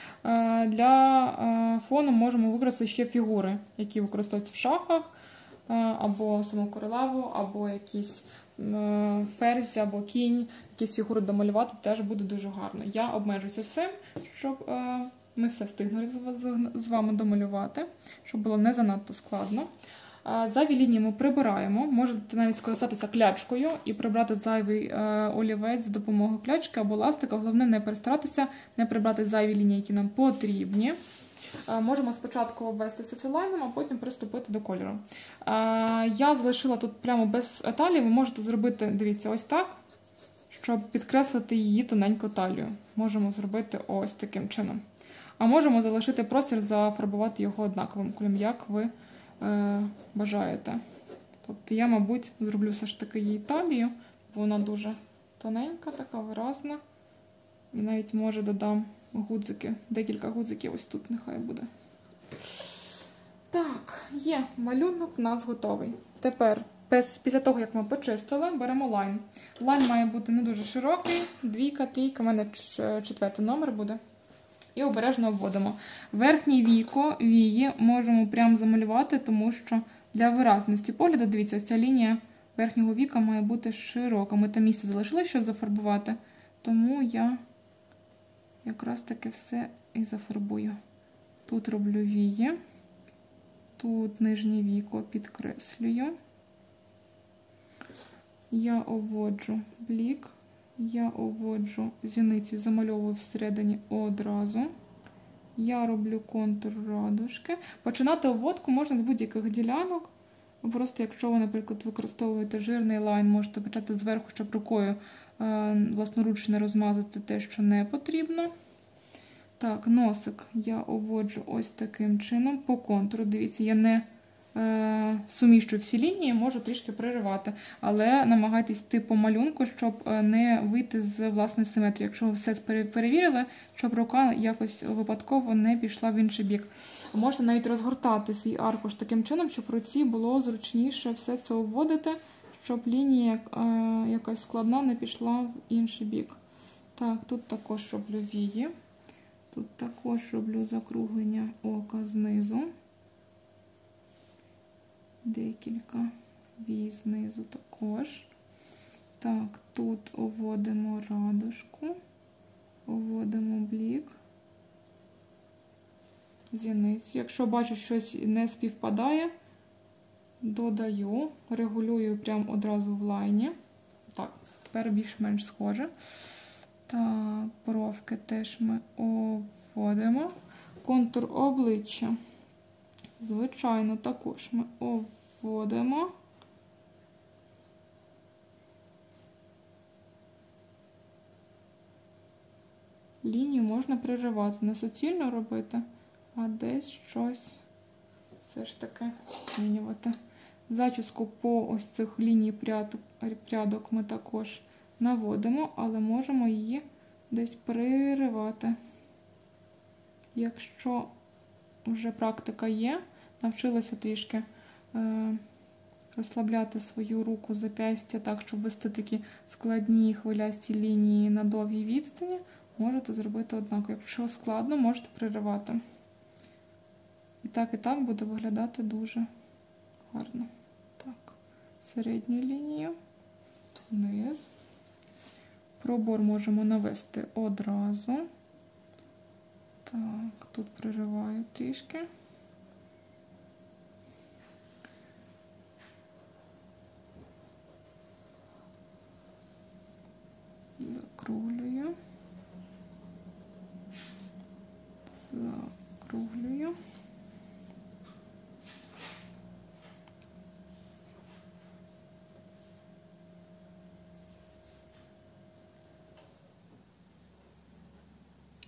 Для фону можемо використати ще фігури, які використовуються в шахах, або саму королеву, або якісь ферзь, або кінь, якісь фігури домалювати, теж буде дуже гарно. Я обмежуся цим, щоб ми все встигнули з вами домалювати, щоб було не занадто складно. Зайві лінії ми прибираємо, можете навіть скористатися клячкою і прибрати зайвий олівець за допомогою клячки або ластика. Головне не перестаратися, не прибрати зайві лінії, які нам потрібні. Можемо спочатку обвести все це лайном, а потім приступити до кольору. Я залишила тут прямо без талії, ви можете зробити, дивіться, ось так, щоб підкреслити її тоненьку талію. Можемо зробити ось таким чином. А можемо залишити простір, зафарбувати його однаковим кольором, як ви бажаєте. Тобто я, мабуть, зроблю все ж таки її талію, бо вона дуже тоненька, така виразна. І навіть, може, додам гудзики, декілька гудзиків ось тут нехай буде. Так, є, малюнок у нас готовий. Тепер, після того, як ми почистили, беремо лайн. Лайн має бути не дуже широкий, двійка, трійка, у мене четвертий номер буде. І обережно обводимо. Верхнє віко, вії можемо прямо замалювати, тому що для виразності погляду, дивіться, ось ця лінія верхнього віка має бути широка. Ми там місце залишили, щоб зафарбувати, тому я якраз таки все і зафарбую. Тут роблю вії, тут нижнє віко підкреслюю. Я обводжу блік. Я обводжу зіницю, замальовую всередині одразу. Я роблю контур радужки. Починати обводку можна з будь-яких ділянок. Просто якщо ви, наприклад, використовуєте жирний лайн, можете почати зверху, щоб рукою е, власноруч не розмазати те, що не потрібно. Так, носик я обводжу ось таким чином по контуру. Дивіться, я не е, суміщую всі лінії, можу трішки приривати. Але намагайтесь йти по малюнку, щоб не вийти з власної симетрії. Якщо ви все перевірили, щоб рука якось випадково не пішла в інший бік. Можете навіть розгортати свій аркуш таким чином, щоб руці було зручніше все це обводити, щоб лінія е, якась складна не пішла в інший бік. Так, тут також роблю вії. Тут також роблю закруглення ока знизу. Декілька вій знизу також. Так, тут обводимо радужку, обводимо блік, зіницю. Якщо бачу, щось не співпадає, додаю, регулюю прямо одразу в лайні. Так, тепер більш-менш схоже. Так, бровки теж ми обводимо. Контур обличчя, звичайно, також ми обводимо. Лінію можна приривати, не суцільно робити, а десь щось все ж таки змінювати. Зачіску по ось цих ліній прядок ми також наводимо, але можемо її десь приривати. Якщо вже практика є, навчилася трішки е, розслабляти свою руку, зап'ястя так, щоб вести такі складні хвилясті лінії на довгій відстані, можете зробити однаково. Якщо складно, можете приривати. І так, і так буде виглядати дуже гарно. Так, середню лінію, вниз. Пробор можемо навести одразу. Так, тут пририваю трішки. Закруглюю. Закруглюю.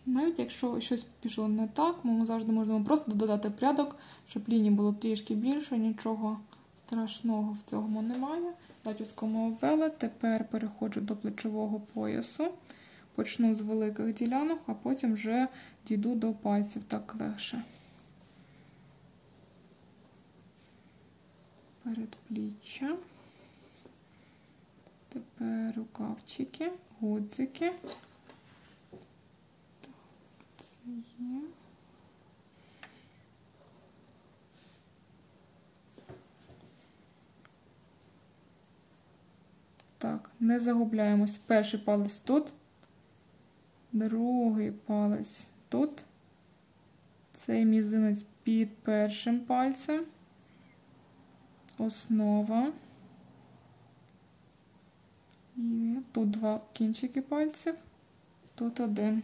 Навіть якщо щось пішло не так, ми завжди можемо просто додати прядок, щоб лінії було трішки більше, нічого страшного в цьому немає. Зачіску ми обвели, тепер переходжу до плечового поясу. Почну з великих ділянок, а потім вже дійду до пальців, так легше. Передпліччя. Тепер рукавчики, гудзики. Так, це є. Так, не загубляємось. Перший палець тут, другий палець тут, цей мізинець під першим пальцем, основа, і тут два кінчики пальців, тут один.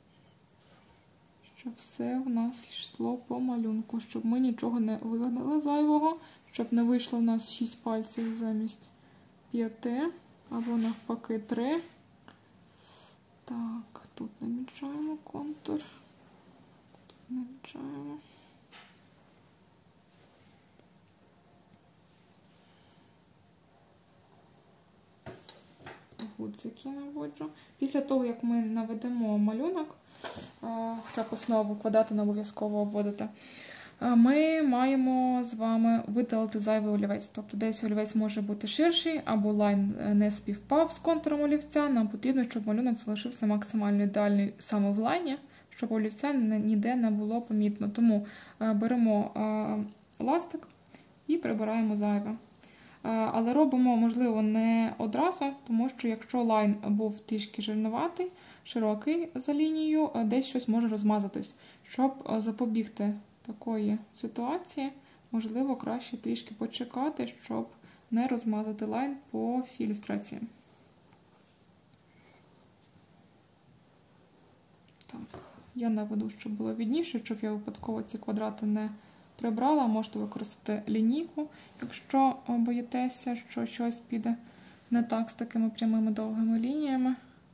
Щоб все в нас йшло по малюнку, щоб ми нічого не вигадали зайвого, щоб не вийшло в нас шість пальців замість п'яти, або навпаки три. Так, тут намічаємо контур, тут намічаємо. Гудзики наводжу. Після того, як ми наведемо малюнок, хоча б основу квадрати не обов'язково обводити, ми маємо з вами видалити зайвий олівець. Тобто десь олівець може бути ширший, або лайн не співпав з контуром олівця. Нам потрібно, щоб малюнок залишився максимально ідеальний саме в лайні, щоб олівця ніде не було помітно. Тому беремо ластик і прибираємо зайве. Але робимо, можливо, не одразу, тому що якщо лайн був трішки жирнуватий, широкий за лінією, десь щось може розмазатись. Щоб запобігти такої ситуації, можливо, краще трішки почекати, щоб не розмазати лайн по всій ілюстрації. Так, я наведу, щоб було видніше, щоб я випадково ці квадрати не прибрала. Можете використати лінійку, якщо боїтеся, що щось піде не так з такими прямими довгими лініями.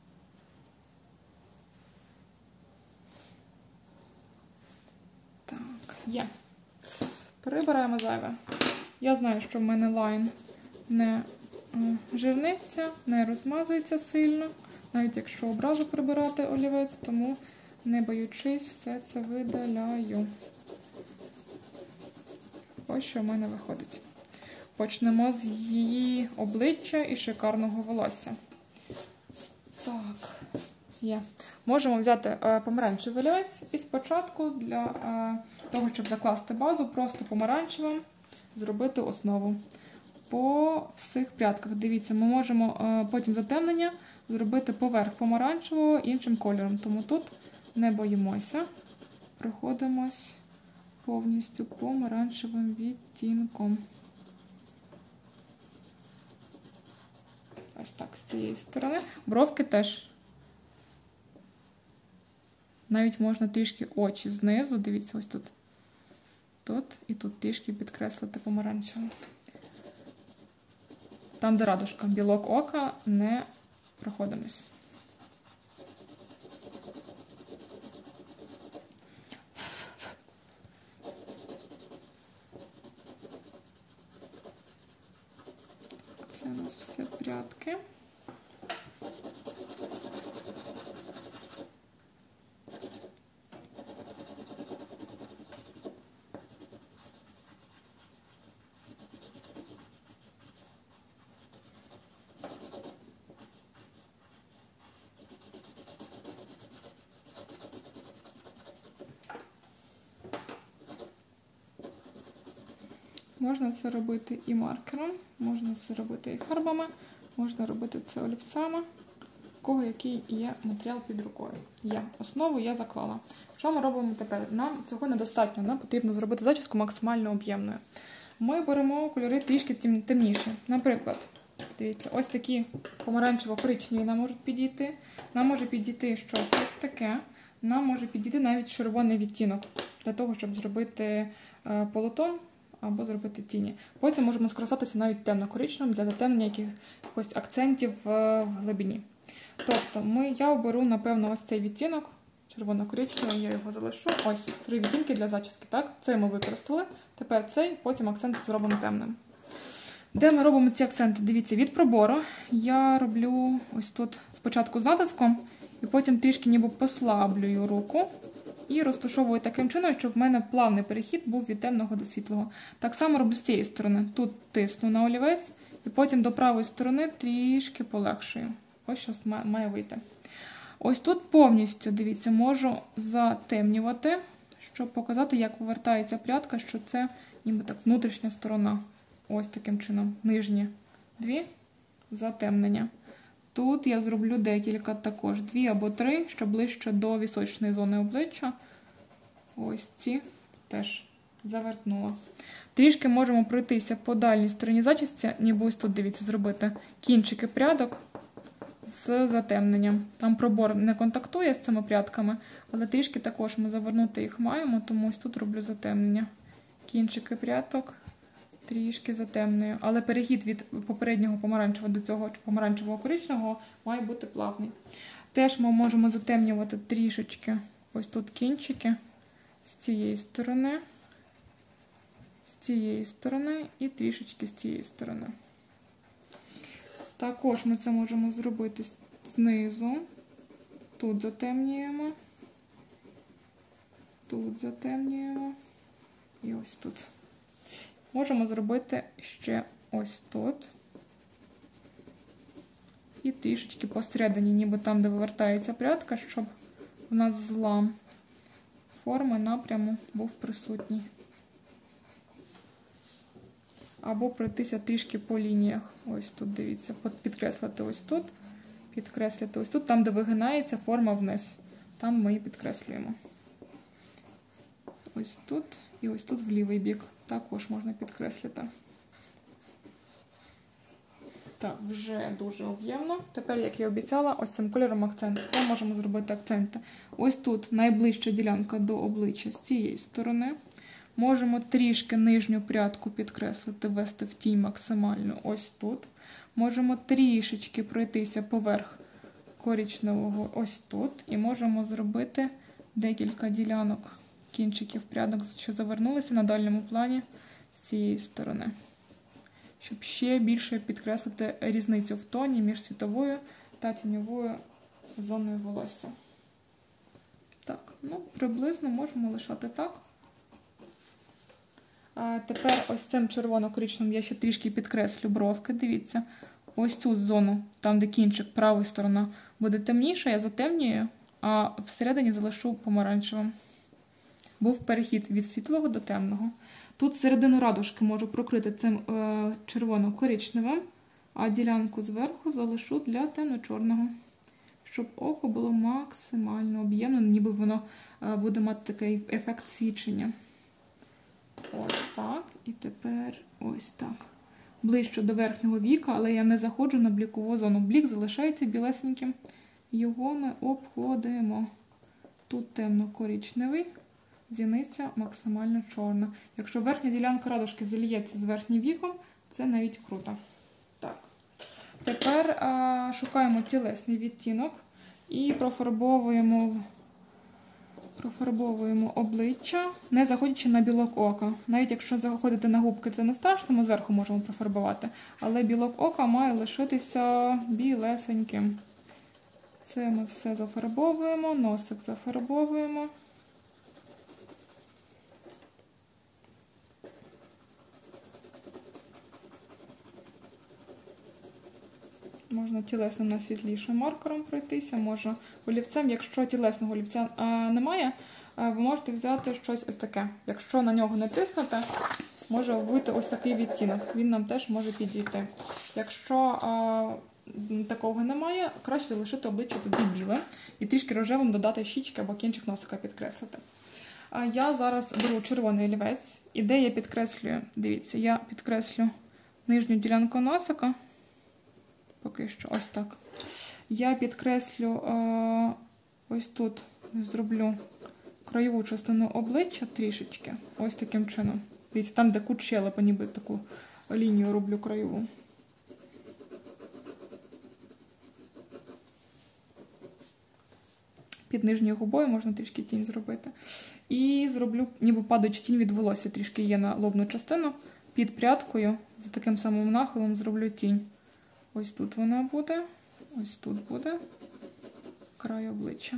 Так, є. Прибираємо зайве. Я знаю, що в мене лайн не жирниться, не розмазується сильно, навіть якщо одразу прибирати олівець, тому, не боючись, все це видаляю. Ось що в мене виходить. Почнемо з її обличчя і шикарного волосся. Так, є. Можемо взяти е, помаранчевий олівець і спочатку для е, того, щоб закласти базу, просто помаранчевим зробити основу. По всіх прядках, дивіться, ми можемо е, потім затемнення зробити поверх помаранчевого іншим кольором. Тому тут не боїмося, проходимось повністю помаранчевим відтінком. Ось так, з цієї сторони. Бровки теж. Навіть можна трішки очі знизу, дивіться, ось тут. Тут і тут трішки підкреслити помаранчевим. Там, де радужка, білок ока, не проходимось. Це у нас все прядки. Можна це робити і маркером, можна це робити і фарбами, можна робити це олівцями, у кого який є матеріал під рукою. Є. Основу я заклала. Що ми робимо тепер? Нам цього недостатньо, нам потрібно зробити зачіску максимально об'ємною. Ми беремо кольори трішки темніші. Наприклад, дивіться, ось такі помаранчево-коричневі нам можуть підійти. Нам може підійти щось ось таке. Нам може підійти навіть червоний відтінок, для того, щоб зробити полутон або зробити тіні. Потім можемо скористатися навіть темно-коричневим для затемнення якихось акцентів в глибині. Тобто ми, я оберу, напевно, ось цей відтінок, червоно-коричневий, я його залишу. Ось, три відтінки для зачіски, так? Цей ми використали. Тепер цей, потім акцент зробимо темним. Де ми робимо ці акценти? Дивіться, від пробору я роблю ось тут спочатку з натиском, і потім трішки ніби послаблюю руку і розташовую таким чином, щоб в мене плавний перехід був від темного до світлого. Так само роблю з цієї сторони. Тут тисну на олівець, і потім до правої сторони трішки полегшую. Ось що має вийти. Ось тут повністю, дивіться, можу затемнювати, щоб показати, як повертається прядка, що це ніби так внутрішня сторона. Ось таким чином. Нижні дві затемнення. Тут я зроблю декілька також, дві або три, що ближче до вісочної зони обличчя. Ось ці теж завернула. Трішки можемо пройтися по дальній стороні зачісці, ніби ось тут, дивіться, зробити кінчики прядок з затемненням. Там пробор не контактує з цими прядками, але трішки також ми завернути їх маємо, тому ось тут роблю затемнення. Кінчики прядок трішки затемнюю. Але перехід від попереднього помаранчевого до цього помаранчевого коричневого має бути плавний. Теж ми можемо затемнювати трішечки ось тут кінчики з цієї сторони, з цієї сторони і трішечки з цієї сторони. Також ми це можемо зробити знизу. Тут затемнюємо, тут затемнюємо і ось тут. Можемо зробити ще ось тут. І трішечки посередині, ніби там, де вивертається прядка, щоб у нас злам форми напряму був присутній. Або пройтися трішки по лініях. Ось тут, дивіться, підкреслити ось тут, підкреслити ось тут, там, де вигинається форма вниз. Там ми її підкреслюємо. Ось тут і ось тут в лівий бік. Також можна підкреслити. Так, вже дуже об'ємно. Тепер, як я обіцяла, ось цим кольором акцент. Ми можемо зробити акценти. Ось тут найближча ділянка до обличчя з цієї сторони. Можемо трішки нижню прядку підкреслити, ввести в тінь максимально ось тут. Можемо трішечки пройтися поверх коричневого ось тут. І можемо зробити декілька ділянок кінчиків прядок, що завернулися на дальньому плані з цієї сторони. Щоб ще більше підкреслити різницю в тоні між світовою та тіньовою зоною волосся. Так, ну, приблизно можемо лишати так. А тепер ось цим червоно-коричневим я ще трішки підкреслю бровки. Дивіться, ось цю зону, там де кінчик, права сторона, буде темніша, я затемнюю, а всередині залишу помаранчевим. Був перехід від світлого до темного. Тут середину радужки можу прокрити цим е, червоно-коричневим, а ділянку зверху залишу для темно-чорного, щоб око було максимально об'ємне, ніби воно е, буде мати такий ефект свічення. Ось так. І тепер ось так. Ближче до верхнього віка, але я не заходжу на блікову зону. Блік залишається білесеньким. Його ми обходимо. Тут темно-коричневий, зіниця максимально чорна. Якщо верхня ділянка радужки заліється з верхнім віком, це навіть круто. Так. Тепер а, шукаємо тілесний відтінок і профарбовуємо Профарбовуємо обличчя, не заходячи на білок ока. Навіть якщо заходити на губки, це не страшно, ми зверху можемо профарбувати. Але білок ока має лишитися білесеньким. Це ми все зафарбовуємо, носик зафарбовуємо. Можна тілесним на світлішим маркером пройтися, можна олівцем. Якщо тілесного олівця а, немає, а, ви можете взяти щось ось таке. Якщо на нього не тиснете, може вийти ось такий відтінок. Він нам теж може підійти. Якщо а, такого немає, краще залишити обличчя тоді біле і трішки рожевим додати щічки або кінчик носика підкреслити. А я зараз беру червоний олівець, і де я підкреслюю, дивіться, я підкреслю нижню ділянку носика. Поки що ось так. Я підкреслю е, ось тут, зроблю краєву частину обличчя трішечки. Ось таким чином. Дивіться, там, де кут щелепа, ніби таку лінію роблю краєву. Під нижньою губою можна трішки тінь зробити. І зроблю, ніби падаючи тінь від волосся, трішки є на лобну частину. Під прядкою, за таким самим нахилом, зроблю тінь. Ось тут вона буде, ось тут буде край обличчя.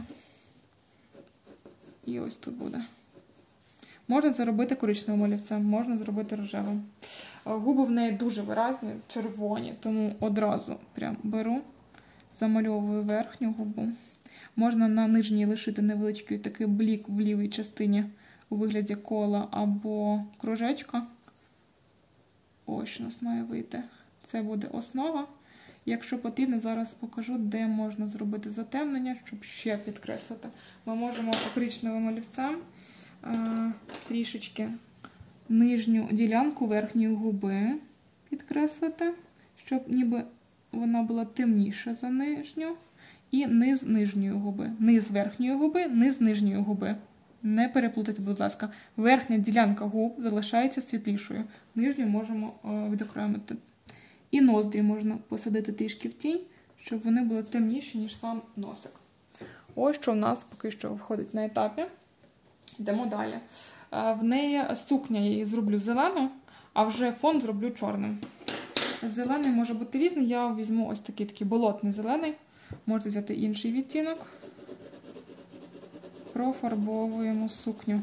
І ось тут буде. Можна це робити коричневим олівцем, можна зробити рожевим. Губи в неї дуже виразні, червоні, тому одразу прям беру, замальовую верхню губу. Можна на нижній лишити невеличкий такий блік в лівій частині у вигляді кола або кружечка. Ось що у нас має вийти. Це буде основа. Якщо потрібно, зараз покажу, де можна зробити затемнення, щоб ще підкреслити. Ми можемо коричневим олівцем а, трішечки нижню ділянку верхньої губи підкреслити, щоб ніби вона була темніша за нижню. І низ нижньої губи. Низ верхньої губи, низ нижньої губи. Не переплутайте, будь ласка. Верхня ділянка губ залишається світлішою. Нижню можемо відокремити. І ноздрі можна посадити трішки в тінь, щоб вони були темніші, ніж сам носик. Ось що в нас поки що виходить на етапі. Йдемо далі. В неї сукня я її зроблю зелену, а вже фон зроблю чорним. Зелений може бути різний. Я візьму ось такий такий болотний зелений. Можете взяти інший відтінок. Профарбовуємо сукню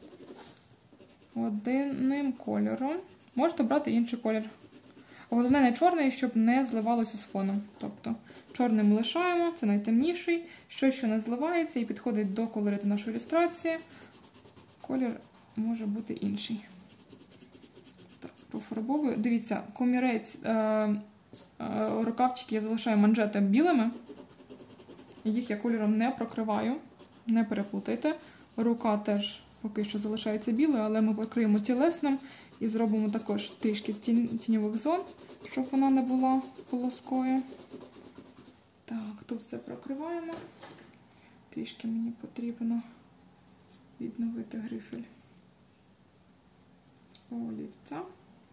одним кольором. Можете брати інший колір. Головне не чорний, щоб не зливалося з фоном. Тобто чорним лишаємо, це найтемніший. Щось, що не зливається і підходить до колориту нашої ілюстрації, колір може бути інший. Так, профарбовую. Дивіться, комірець, е, е, рукавчики я залишаю манжети білими. Їх я кольором не прокриваю, не переплутайте. Рука теж поки що залишається білою, але ми покриємо тілесним і зробимо також трішки тінь, тіньових зон, щоб вона не була полоскою. Так, тут все прокриваємо. Трішки мені потрібно відновити грифель олівця.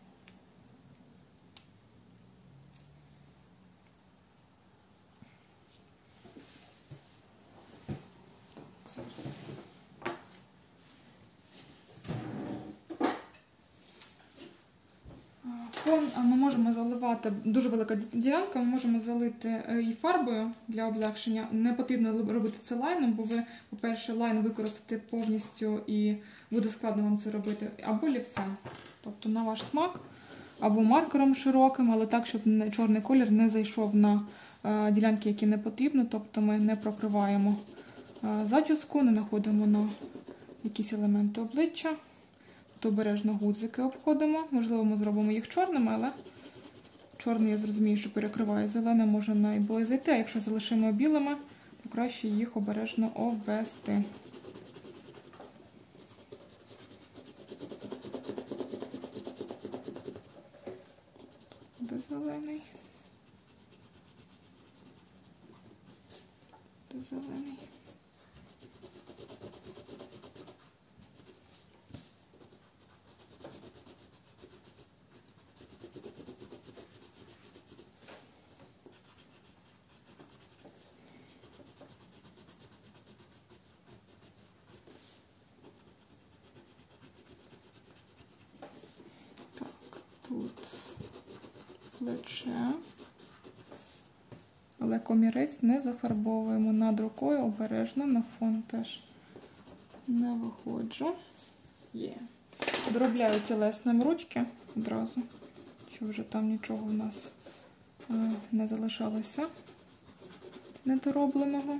Фон ми можемо заливати, дуже велика ділянка, ми можемо залити і фарбою для облегшення. Не потрібно робити це лайном, бо ви, по-перше, лайн використаєте повністю і буде складно вам це робити, або олівцем. Тобто на ваш смак, або маркером широким, але так, щоб чорний колір не зайшов на ділянки, які не потрібно. Тобто ми не прокриваємо зачіску, не находимо на якісь елементи обличчя. То обережно гудзики обходимо. Можливо, ми зробимо їх чорними, але чорний, я зрозумію, що перекриває. Зелене може найближче зайти, а якщо залишимо білими, то краще їх обережно обвести. Де зелений? Де зелений? Тут плече, але комірець не зафарбовуємо над рукою, обережно, на фон теж не виходжу. Є. Доробляю тілесним ручки одразу, щоб вже там нічого в нас не залишалося недоробленого.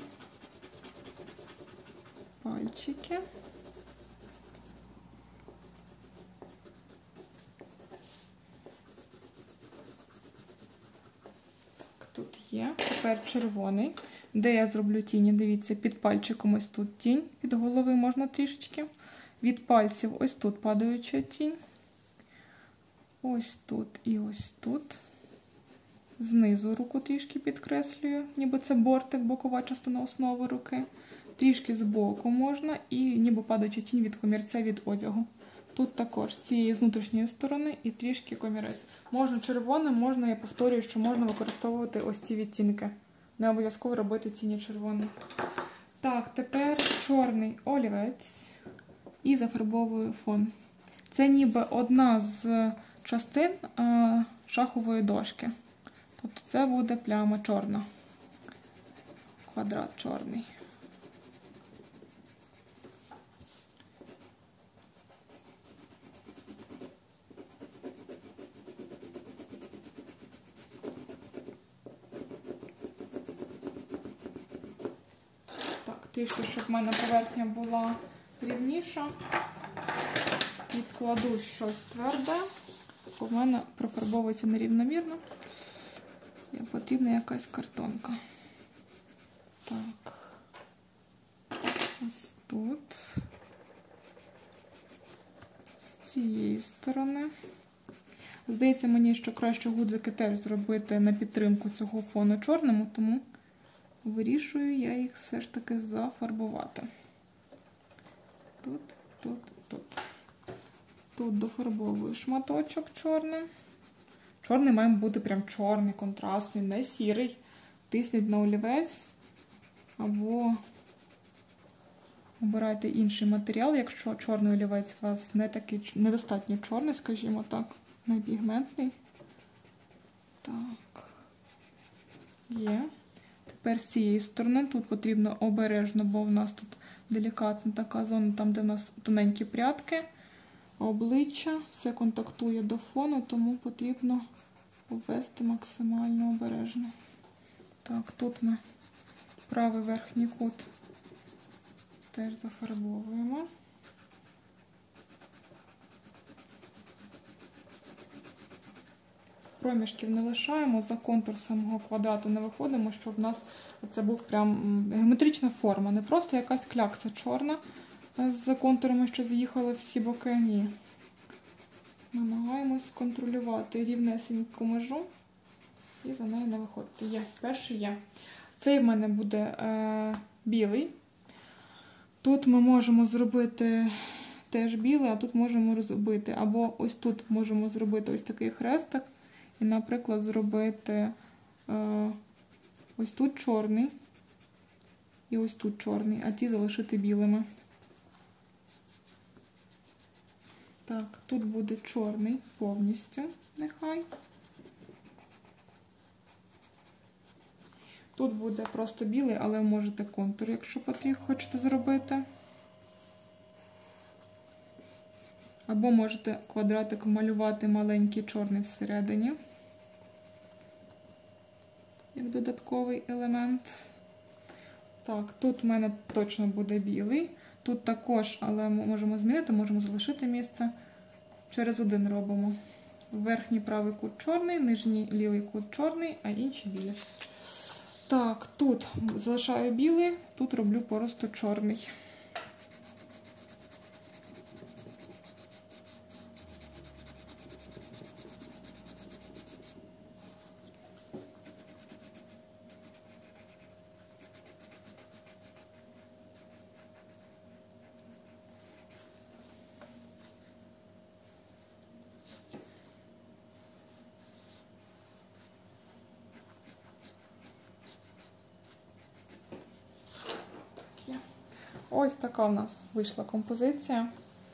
Пальчики. Тут є. Тепер червоний, де я зроблю тіні. Дивіться, під пальчиком ось тут тінь, від голови можна трішечки. Від пальців ось тут падаюча тінь. Ось тут і ось тут. Знизу руку трішки підкреслюю, ніби це бортик, бокова частина основи руки. Трішки збоку можна і ніби падаюча тінь від комірця від одягу. Тут також з цієї з внутрішньої сторони і трішки комірець. Можна червоним, можна, я повторюю, що можна використовувати ось ці відтінки. Не обов'язково робити тіні червоні. Так, тепер чорний олівець і зафарбовую фон. Це ніби одна з частин а, шахової дошки. Тобто це буде пляма чорна. Квадрат чорний. Так, трішки, щоб в мене поверхня була рівніша. Відкладу щось тверде, бо в мене профарбовується нерівномірно. І потрібна якась картонка. Так. Ось тут. З цієї сторони. Здається мені, що краще гудзики теж зробити на підтримку цього фону чорному, тому вирішую я їх все ж таки зафарбувати. Тут, тут, тут. Тут дофарбовую шматочок чорним. Чорний має бути прям чорний, контрастний, не сірий. Тисніть на олівець або обирайте інший матеріал, якщо чорний олівець у вас не такий, недостатньо чорний, скажімо так, не пігментний. Так, є. Тепер з цієї сторони тут потрібно обережно, бо в нас тут делікатна така зона, там де в нас тоненькі прядки, обличчя, все контактує до фону, тому потрібно обвести максимально обережно. Так, тут ми правий верхній кут теж зафарбовуємо. Проміжків не лишаємо, за контур самого квадрату не виходимо, щоб в нас це був прям геометрична форма, не просто якась клякса чорна з контурами, що з'їхали всі боки, ні. Намагаємось контролювати рівнесеньку межу і за нею не виходити. Є, перший є. Цей в мене буде е, білий. Тут ми можемо зробити теж білий, а тут можемо зробити, або ось тут можемо зробити ось такий хрестик. І, наприклад, зробити е, ось тут чорний і ось тут чорний, а ці залишити білими. Так, тут буде чорний повністю, нехай. Тут буде просто білий, але можете контур, якщо потрібно, хочете зробити. Або можете квадратик малювати маленький чорний всередині, як додатковий елемент. Так, тут в мене точно буде білий. Тут також, але ми можемо змінити, можемо залишити місце. Через один робимо. Верхній правий кут чорний, нижній лівий кут чорний, а інші білі. Так, тут залишаю білий, тут роблю просто чорний. Ось така в нас вийшла композиція.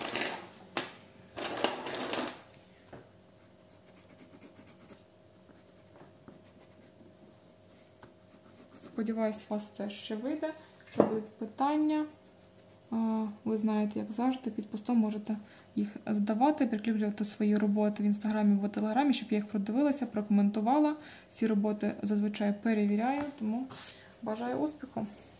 Сподіваюсь, у вас це ще вийде. Якщо будуть питання, ви знаєте, як завжди, під постом можете їх задавати, прикріплювати свої роботи в інстаграмі або телеграмі, щоб я їх продивилася, прокоментувала. Всі роботи зазвичай перевіряю, тому бажаю успіху!